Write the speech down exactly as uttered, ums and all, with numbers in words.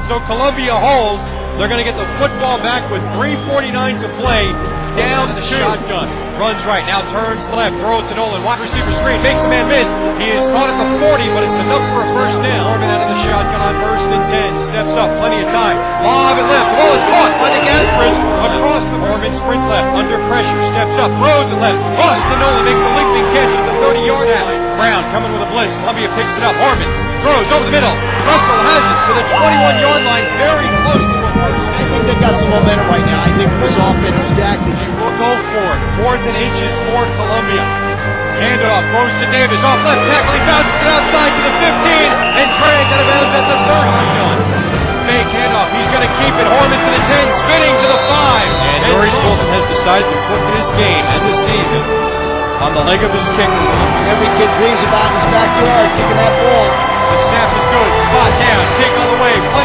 So Columbia holds. They're going to get the football back with three forty-nine to play. Down to the shotgun. Runs right. Now turns left. Throws to Nolan. Wide receiver screen. Makes a man miss. He is caught at the forty, but it's enough for a first down. Norman out of the shotgun on first and ten. Steps up. Plenty of time. Lob and left. The ball is caught by the Gasparis. Across the Norman. Sprints left. Under pressure. Steps up. Throws and left. Lost to Nolan. Makes a leaping catch at the thirty-yard line. Brown coming with a blitz. Columbia picks it up. Norman throws over the middle. Russell has it to the twenty-one-yard line. Very close to a first. I think they've got some momentum right now. I think this offense is active. We'll go for it. Fourth and inches for Columbia. Hand it off. Goes to Davis. Off left tackle. He bounces it outside to the fifteen. And dragged out of bounds at the thirty. Fake handoff. He's going to keep it. Horman to the ten. Spinning to the five. And Maurice Wilson has decided to put this game and the season on the leg of his kicker. Every kid dreams about in his backyard, kicking that ball. The snap is good. Spot down. Kick on the way.